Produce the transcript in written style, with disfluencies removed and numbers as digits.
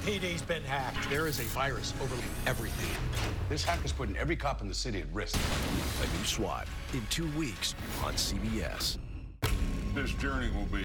LAPD's been hacked. There is a virus over everything. This hack is putting every cop in the city at risk. A new SWAT in 2 weeks on CBS. This journey will be